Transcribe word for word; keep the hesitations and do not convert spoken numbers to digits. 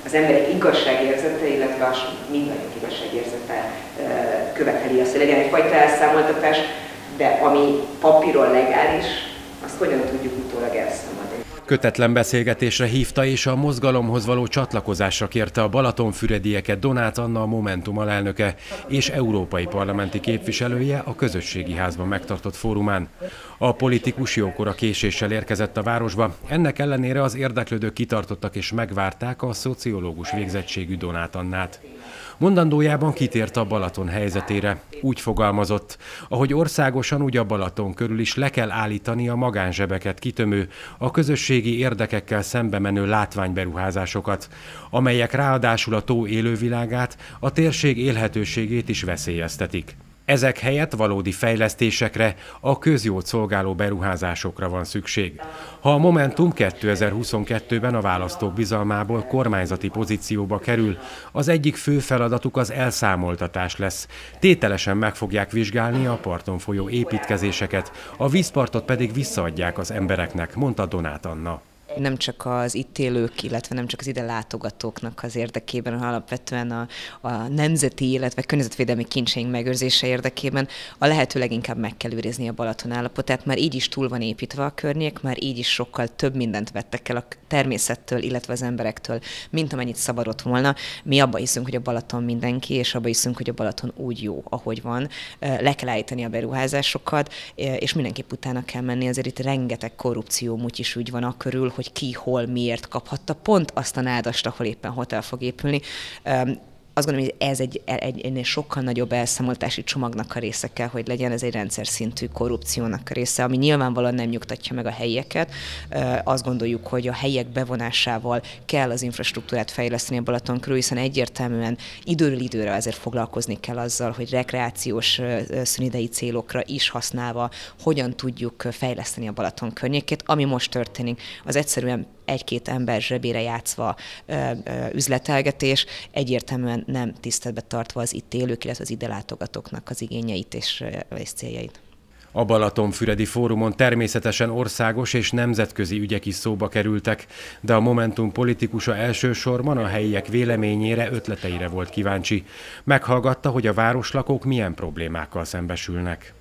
az emberek igazságérzete, illetve a mindannyiunk igazságérzete követeli azt, hogy legyen egyfajta elszámoltatás, de ami papíron legális, azt hogyan tudjuk utólag elszámolni. Kötetlen beszélgetésre hívta és a mozgalomhoz való csatlakozásra kérte a balatonfüredieket Donát Anna, a Momentum alelnöke és európai parlamenti képviselője a Közösségi Házban megtartott fórumán. A politikus jókora késéssel érkezett a városba, ennek ellenére az érdeklődők kitartottak és megvárták a szociológus végzettségű Donát Annát. Mondandójában kitért a Balaton helyzetére. Úgy fogalmazott, ahogy országosan, úgy a Balaton körül is le kell állítani a magánzsebeket kitömő, a közösségi érdekekkel szembe menő látványberuházásokat, amelyek ráadásul a tó élővilágát, a térség élhetőségét is veszélyeztetik. Ezek helyett valódi fejlesztésekre, a közjót szolgáló beruházásokra van szükség. Ha a Momentum kétezer-huszonkettőben a választók bizalmából kormányzati pozícióba kerül, az egyik fő feladatuk az elszámoltatás lesz. Tételesen meg fogják vizsgálni a parton folyó építkezéseket, a vízpartot pedig visszaadják az embereknek, mondta Donát Anna. Nem csak az itt élők, illetve nem csak az ide látogatóknak az érdekében, hanem alapvetően a, a nemzeti, illetve környezetvédelmi kincseink megőrzése érdekében a lehető leginkább meg kell őrizni a Balaton állapotát. Már így is túl van építve a környék, már így is sokkal több mindent vettek el a természettől, illetve az emberektől, mint amennyit szabadott volna. Mi abba hiszünk, hogy a Balaton mindenki, és abba hiszünk, hogy a Balaton úgy jó, ahogy van. Le kell állítani a beruházásokat, és mindenképp utána kell menni. Azért itt rengeteg korrupció mutyis ügy van a körül, hogy ki, hol, miért kaphatta pont azt a nádast, ahol éppen hotel fog épülni. Azt gondolom, hogy ez egy, egy, egy sokkal nagyobb elszámoltási csomagnak a része kell, hogy legyen, ez egy rendszer szintű korrupciónak a része, ami nyilvánvalóan nem nyugtatja meg a helyieket. Azt gondoljuk, hogy a helyiek bevonásával kell az infrastruktúrát fejleszteni a Balaton körül, hiszen egyértelműen időről időre azért foglalkozni kell azzal, hogy rekreációs szünidei célokra is használva hogyan tudjuk fejleszteni a Balaton környékét. Ami most történik, az egyszerűen egy-két ember zsebére játszva ö, ö, üzletelgetés, egyértelműen nem tiszteletbe tartva az itt élők, illetve az ide látogatóknak az igényeit és, és céljait. A Balatonfüredi Fórumon természetesen országos és nemzetközi ügyek is szóba kerültek, de a Momentum politikusa elsősorban a helyiek véleményére, ötleteire volt kíváncsi. Meghallgatta, hogy a városlakók milyen problémákkal szembesülnek.